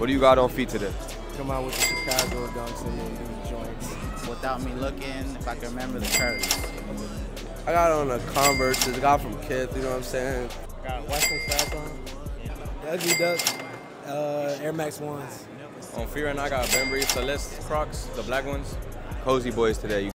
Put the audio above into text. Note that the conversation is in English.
What do you got on feet today? Come out with the Chicago dunks and then do joints. Without me looking, if I can remember the Currys. I got on a Converse, I got from Kith, you know what I'm saying? Got Western straps on. The Ugly Duck, Air Max 1s. On feet right now, I got Benbury Celeste Crocs, the black ones. Cozy Boys today.